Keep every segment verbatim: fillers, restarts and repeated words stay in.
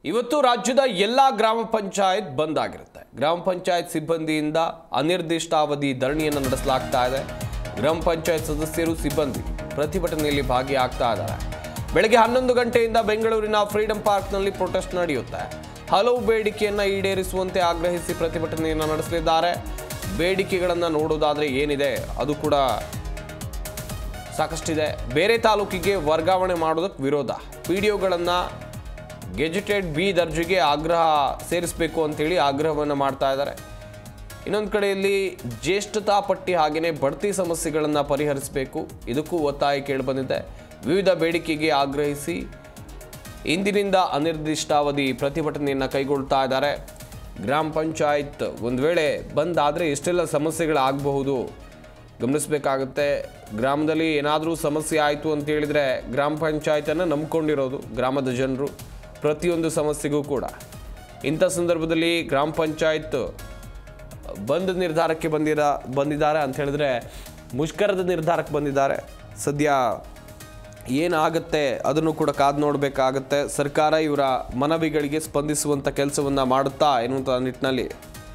ಇವತ್ತು ರಾಜ್ಯದ ಎಲ್ಲಾ ಗ್ರಾಮ ಪಂಚಾಯತ್ ಬಂದ್ ಆಗಿರುತ್ತೆ. ಗ್ರಾಮ ಪಂಚಾಯತ್ ಸಿಬ್ಬಂದಿಯಿಂದ ಅನಿರ್ದಿಷ್ಟಾವಧಿ ಧರಣಿಯನ್ನು ನಡೆಸಲಾಗ್ತಾ ಇದೆ. ಗ್ರಾಮ ಪಂಚಾಯತ್ ಸದಸ್ಯರು ಸಿಬ್ಬಂದಿ ಪ್ರತಿಭಟನೆಯಲ್ಲಿ ಭಾಗಿಯಾಗ್ತಾ ಇದ್ದಾರೆ. ಬೆಳಗ್ಗೆ ಹನ್ನೊಂದು ಗಂಟೆಯಿಂದ ಬೆಂಗಳೂರಿನ ಫ್ರೀಡಂ ಪಾರ್ಕ್ನಲ್ಲಿ ಪ್ರೊಟೆಸ್ಟ್ ನಡೆಯುತ್ತೆ. ಹಲವು ಬೇಡಿಕೆಯನ್ನು ಈಡೇರಿಸುವಂತೆ ಆಗ್ರಹಿಸಿ ಪ್ರತಿಭಟನೆಯನ್ನು ನಡೆಸಲಿದ್ದಾರೆ. ಬೇಡಿಕೆಗಳನ್ನು ನೋಡೋದಾದ್ರೆ ಏನಿದೆ ಅದು ಕೂಡ ಸಾಕಷ್ಟಿದೆ. ಬೇರೆ ತಾಲೂಕಿಗೆ ವರ್ಗಾವಣೆ ಮಾಡೋದಕ್ಕೆ ವಿರೋಧ, ಪಿಡಿಒಗಳನ್ನು ಗೆಜೆಟೆಡ್ ಬಿ ದರ್ಜೆಗೆ ಆಗ್ರಹ ಸೇರಿಸಬೇಕು ಅಂತೇಳಿ ಆಗ್ರಹವನ್ನು ಮಾಡ್ತಾ ಇದ್ದಾರೆ. ಇನ್ನೊಂದು ಕಡೆಯಲ್ಲಿ ಜ್ಯೇಷ್ಠತಾ ಪಟ್ಟಿ ಹಾಗೆಯೇ ಬಡ್ತಿ ಸಮಸ್ಯೆಗಳನ್ನು ಪರಿಹರಿಸಬೇಕು, ಇದಕ್ಕೂ ಒತ್ತಾಯ ಕೇಳಿಬಂದಿದೆ. ವಿವಿಧ ಬೇಡಿಕೆಗೆ ಆಗ್ರಹಿಸಿ ಇಂದಿನಿಂದ ಅನಿರ್ದಿಷ್ಟಾವಧಿ ಪ್ರತಿಭಟನೆಯನ್ನು ಕೈಗೊಳ್ತಾ ಇದ್ದಾರೆ. ಗ್ರಾಮ ಪಂಚಾಯತ್ ಒಂದು ವೇಳೆ ಬಂದಾದರೆ ಎಷ್ಟೆಲ್ಲ ಸಮಸ್ಯೆಗಳಾಗಬಹುದು ಗಮನಿಸಬೇಕಾಗುತ್ತೆ. ಗ್ರಾಮದಲ್ಲಿ ಏನಾದರೂ ಸಮಸ್ಯೆ ಆಯಿತು ಅಂತ ಹೇಳಿದರೆ ಗ್ರಾಮ ಪಂಚಾಯತನ್ನು ನಂಬಿಕೊಂಡಿರೋದು ಗ್ರಾಮದ ಜನರು ಪ್ರತಿಯೊಂದು ಸಮಸ್ಯೆಗೂ ಕೂಡ. ಇಂಥ ಸಂದರ್ಭದಲ್ಲಿ ಗ್ರಾಮ ಪಂಚಾಯತ್ ಬಂದ್ ನಿರ್ಧಾರಕ್ಕೆ ಬಂದಿರ ಬಂದಿದ್ದಾರೆ ಅಂತ ಹೇಳಿದ್ರೆ ಮುಷ್ಕರದ ನಿರ್ಧಾರಕ್ಕೆ ಬಂದಿದ್ದಾರೆ. ಸದ್ಯ ಏನಾಗುತ್ತೆ ಅದನ್ನು ಕೂಡ ಕಾದು ನೋಡಬೇಕಾಗತ್ತೆ. ಸರ್ಕಾರ ಇವರ ಮನವಿಗಳಿಗೆ ಸ್ಪಂದಿಸುವಂಥ ಕೆಲಸವನ್ನು ಮಾಡುತ್ತಾ ಎನ್ನುವಂಥ ನಿಟ್ಟಿನಲ್ಲಿ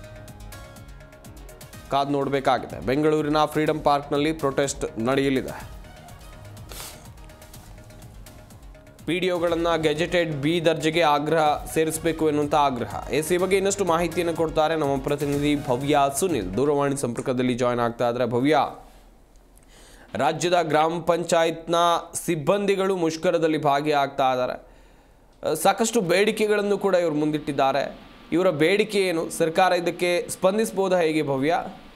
ಕಾದು ನೋಡಬೇಕಾಗಿದೆ. ಬೆಂಗಳೂರಿನ ಫ್ರೀಡಂ ಪಾರ್ಕ್ನಲ್ಲಿ ಪ್ರೊಟೆಸ್ಟ್ ನಡೆಯಲಿದೆ. ಪಿಡಿಒಗಳನ್ನು ಗೆಜೆಟೆಡ್ ಬಿ ದರ್ಜೆಗೆ ಆಗ್ರಹ ಸೇರಿಸಬೇಕು ಎನ್ನುವಂಥ ಆಗ್ರಹ. ಎಸ್ ಈ ಬಗ್ಗೆ ಇನ್ನಷ್ಟು ಮಾಹಿತಿಯನ್ನು ಕೊಡ್ತಾರೆ ನಮ್ಮ ಪ್ರತಿನಿಧಿ ಭವ್ಯ ಸುನಿಲ್. ದೂರವಾಣಿ ಸಂಪರ್ಕದಲ್ಲಿ ಜಾಯ್ನ್ ಆಗ್ತಾ ಇದ್ದಾರೆ. ಭವ್ಯ, ರಾಜ್ಯದ ಗ್ರಾಮ ಪಂಚಾಯತ್ನ ಸಿಬ್ಬಂದಿಗಳು ಮುಷ್ಕರದಲ್ಲಿ ಭಾಗಿಯಾಗ್ತಾ ಇದ್ದಾರೆ. ಸಾಕಷ್ಟು ಬೇಡಿಕೆಗಳನ್ನು ಕೂಡ ಇವರು ಮುಂದಿಟ್ಟಿದ್ದಾರೆ. ಇವರ ಬೇಡಿಕೆ ಏನು? ಸರ್ಕಾರ ಇದಕ್ಕೆ ಸ್ಪಂದಿಸಬಹುದಾ ಹೇಗೆ ಭವ್ಯ?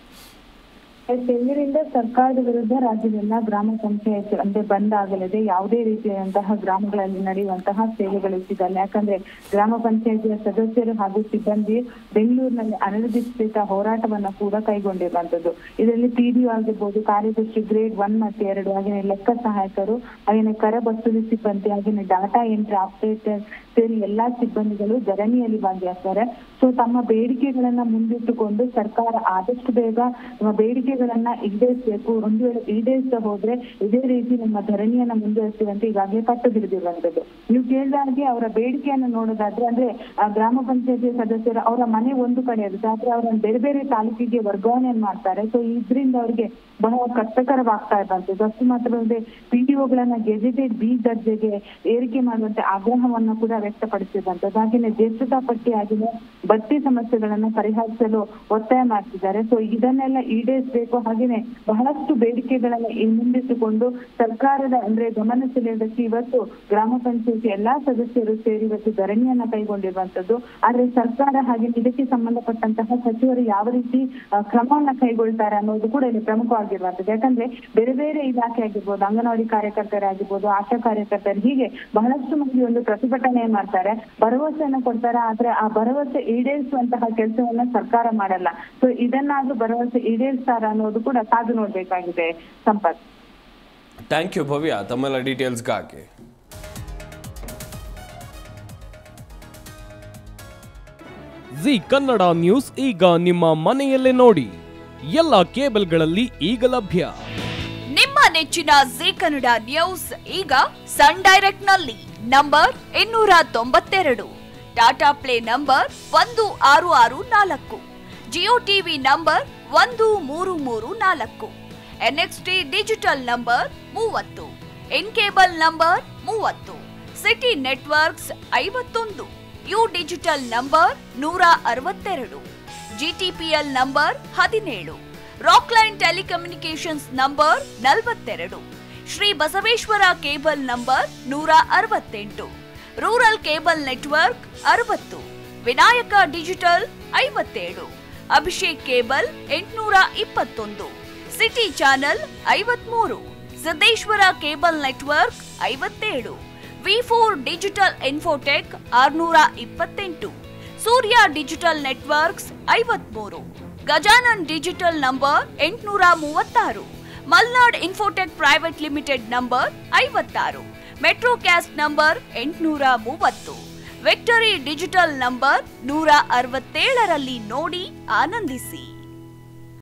ಇಂದಿನಿಂದ ಸರ್ಕಾರದ ವಿರುದ್ಧ ರಾಜ್ಯದೆಲ್ಲ ಗ್ರಾಮ ಪಂಚಾಯತ್ ಅಂದ್ರೆ ಬಂದ್ ಆಗಲಿದೆ. ಯಾವುದೇ ರೀತಿಯಾದಂತಹ ಗ್ರಾಮಗಳಲ್ಲಿ ನಡೆಯುವಂತಹ ಸೇವೆಗಳು ಸಿಗಲ್ಲ. ಯಾಕಂದ್ರೆ ಗ್ರಾಮ ಪಂಚಾಯತಿಯ ಸದಸ್ಯರು ಹಾಗೂ ಸಿಬ್ಬಂದಿ ಬೆಂಗಳೂರಿನಲ್ಲಿ ಅನಿರ್ದಿಷ್ಟ ಹೋರಾಟವನ್ನ ಕೂಡ ಕೈಗೊಂಡಿರುವಂತದ್ದು. ಇದರಲ್ಲಿ ಪಿಡಿಒ ಆಗಿರ್ಬೋದು, ಕಾರ್ಯದರ್ಶಿ ಗ್ರೇಡ್ ಒನ್ ಮತ್ತು ಎರಡು, ಹಾಗೆಯೇ ಲೆಕ್ಕ ಸಹಾಯಕರು, ಹಾಗೆಯೇ ಕರ ವಸೂಲಿ ಸಿಬ್ಬಂದಿ, ಹಾಗೆಯೇ ಡಾಟಾ ಎಂಟ್ರಿ ಆಪರೇಟರ್ ಸೇರಿ ಎಲ್ಲಾ ಸಿಬ್ಬಂದಿಗಳು ಧರಣಿಯಲ್ಲಿ ಭಾಗಿಯಾಗ್ತಾರೆ. ಸೊ ತಮ್ಮ ಬೇಡಿಕೆಗಳನ್ನ ಮುಂದಿಟ್ಟುಕೊಂಡು ಸರ್ಕಾರ ಆದಷ್ಟು ಬೇಗ ನಮ್ಮ ಬೇಡಿಕೆಗಳನ್ನ ಈಡೇರಿಸಬೇಕು. ಒಂದು ವೇಳೆ ಈಡೇರಿಸದೆ ಹೋದ್ರೆ ಇದೇ ರೀತಿ ನಮ್ಮ ಧರಣಿಯನ್ನ ಮುಂದುವರಿಸ್ತೀವಿ ಅಂತ ಈಗಾಗಲೇ ಪಟ್ಟು ಹಿಡಿದಿರುವಂತದ್ದು. ನೀವು ಕೇಳಿದಾಗೆ ಅವರ ಬೇಡಿಕೆಯನ್ನು ನೋಡೋದಾದ್ರೆ ಅಂದ್ರೆ ಗ್ರಾಮ ಪಂಚಾಯತಿ ಸದಸ್ಯರು ಅವರ ಮನೆ ಒಂದು ಕಡೆ ಇರುತ್ತೆ, ಆದ್ರೆ ಅವರನ್ನು ಬೇರೆ ಬೇರೆ ತಾಲೂಕಿಗೆ ವರ್ಗಾವಣೆಯನ್ನು ಮಾಡ್ತಾರೆ. ಸೊ ಇದರಿಂದ ಅವರಿಗೆ ಬಹಳ ಕಷ್ಟಕರವಾಗ್ತಾ ಇರುವಂತದ್ದು. ಅಷ್ಟು ಮಾತ್ರವಲ್ಲದೆ ಪಿಡಿಒಗಳನ್ನ ಗೆಜೆಟೆಡ್ ಬಿ ದರ್ಜೆಗೆ ಏರಿಕೆ ಮಾಡುವಂತೆ ಆಗ್ರಹವನ್ನ ಕೂಡ ವ್ಯಕ್ತಪಡಿಸಿರುವಂತದ್ದು. ಹಾಗೆಯೇ ಜ್ಯೇಷ್ಠತಾ ಪಟ್ಟಿ ಆಗಿನ ಬಡ್ತಿ ಸಮಸ್ಯೆಗಳನ್ನ ಪರಿಹರಿಸಲು ಒತ್ತಾಯ ಮಾಡ್ತಿದ್ದಾರೆ. ಸೊ ಇದನ್ನೆಲ್ಲ ಈಡೇರಿಸಬೇಕು. ಹಾಗೆಯೇ ಬಹಳಷ್ಟು ಬೇಡಿಕೆಗಳನ್ನ ಮುಂದಿಟ್ಟುಕೊಂಡು ಸರ್ಕಾರದ ಅಂದ್ರೆ ಗಮನ ಸೆಳೆಯುವುದಕ್ಕೆ ಇವತ್ತು ಗ್ರಾಮ ಪಂಚಾಯತಿ ಎಲ್ಲಾ ಸದಸ್ಯರು ಸೇರಿ ಇವತ್ತು ಧರಣಿಯನ್ನ ಕೈಗೊಂಡಿರುವಂತದ್ದು. ಆದ್ರೆ ಸರ್ಕಾರ ಹಾಗೆ ಇದಕ್ಕೆ ಸಂಬಂಧಪಟ್ಟಂತಹ ಸಚಿವರು ಯಾವ ರೀತಿ ಕ್ರಮವನ್ನ ಕೈಗೊಳ್ತಾರೆ ಅನ್ನೋದು ಕೂಡ ಇಲ್ಲಿ ಪ್ರಮುಖವಾಗಿರುವಂತದ್ದು. ಯಾಕಂದ್ರೆ ಬೇರೆ ಬೇರೆ ಇಲಾಖೆ ಆಗಿರ್ಬೋದು, ಅಂಗನವಾಡಿ ಕಾರ್ಯಕರ್ತರಾಗಿರ್ಬೋದು, ಆಶಾ ಕಾರ್ಯಕರ್ತರು, ಹೀಗೆ ಬಹಳಷ್ಟು ಮಂದಿ ಒಂದು ಪ್ರತಿಭಟನೆ ಮಾಡ್ತಾರೆ, ಭರವಸೆಯನ್ನ ಕೊಡ್ತಾರೆ. ಆದ್ರೆ ಆ ಭರವಸೆ ಈಡೇರಿಸುವಂತಹ ಕೆಲಸವನ್ನ ಸರ್ಕಾರ ಮಾಡಲ್ಲ. ಸೊ ಇದನ್ನಾದ್ರೂ ಭರವಸೆ ಈಡೇರಿಸ್ತಾರ ಅನ್ನೋದು ಕೂಡ ಕಾದು ನೋಡ್ಬೇಕಾಗಿದೆ. ಸಂಪತ್, ಥ್ಯಾಂಕ್ ಯು ಭವ್ಯ ತಮ್ಮೆಲ್ಲ ಡೀಟೇಲ್ಸ್ಗಾಗಿ. ಜಿ ಕನ್ನಡ ನ್ಯೂಸ್ ಈಗ ನಿಮ್ಮ ಮನೆಯಲ್ಲೇ ನೋಡಿ. ಎಲ್ಲ ಕೇಬಲ್ಗಳಲ್ಲಿ ಈಗ ಲಭ್ಯ. ನಿಮ್ಮ ನೆಚ್ಚಿನ ಜಿ ಕನ್ನಡ ನ್ಯೂಸ್ ಈಗ ಸನ್ ಡೈರೆಕ್ಟ್ ನಲ್ಲಿ ನಂಬರ್ ಇನ್ನೂರ ತೊಂಬತ್ತೆರಡು, ಟಾಟಾ ಪ್ಲೇ ನಂಬರ್ ಒಂದು ಆರು ಆರು ನಾಲ್ಕು, ಜಿಯೋ ಟಿವಿ ನಂಬರ್ ಒಂದು ಮೂರು ಮೂರು ನಾಲ್ಕು, ಎನ್ಎಕ್ಸ್ಟಿ ಡಿಜಿಟಲ್ ನಂಬರ್ ಮೂವತ್ತು, ಇನ್ ಕೇಬಲ್ ನಂಬರ್ ಮೂವತ್ತು, ಸಿಟಿ ನೆಟ್ವರ್ಕ್ಸ್ ಐವತ್ತೊಂದು, ಯು ಡಿಜಿಟಲ್ ನಂಬರ್ ನೂರ ಅರವತ್ತೆರಡು, ಜಿಟಿಪಿಎಲ್ ನಂಬರ್ ಹದಿನೇಳು, ರಾಕ್ಲೈನ್ ಟೆಲಿಕಮ್ಯುನಿಕೇಶನ್ಸ್ ನಂಬರ್ ನಲವತ್ತೆರಡು, ಶ್ರೀ ಬಸವೇಶ್ವರ ಕೇಬಲ್ ನಂಬರ್ ನೂರ ಅರವತ್ತೆಂಟು, ರೂರಲ್ ಕೇಬಲ್ ನೆಟ್ವರ್ಕ್ ಅರವತ್ತು, ವಿನಾಯಕ ಡಿಜಿಟಲ್ ಐವತ್ತೇಳು, ಅಭಿಷೇಕ್ ಕೇಬಲ್ ಎಂಟುನೂರ ಇಪ್ಪತ್ತೊಂದು, ಸಿಟಿ ಚಾನೆಲ್ ಐವತ್ಮೂರು, ಸಿದ್ದೇಶ್ವರ ಕೇಬಲ್ ನೆಟ್ವರ್ಕ್ ಐವತ್ತೇಳು, ವಿ ಫೋರ್ ಡಿಜಿಟಲ್ ಇನ್ಫೋಟೆಕ್ ಆರುನೂರ ಇಪ್ಪತ್ತೆಂಟು, ಸೂರ್ಯ ಡಿಜಿಟಲ್ ನೆಟ್ವರ್ಕ್ಸ್ ಐವತ್ಮೂರು, ಗಜಾನನ್ ಡಿಜಿಟಲ್ ನಂಬರ್ ಎಂಟುನೂರ ಮೂವತ್ತಾರು, Malnad infotech private limited number ಐವತ್ತಾರು, ಮೆಟ್ರೋ ಕ್ಯಾಸ್ಟ್ ನಂಬರ್ ಎಂಟುನೂರ ಮೂವತ್ತು, ವಿಕ್ಟರಿ ಡಿಜಿಟಲ್ ನಂಬರ್ ನೂರ ಅರವತ್ತೇಳರಲ್ಲಿ ನೋಡಿ ಆನಂದಿಸಿ.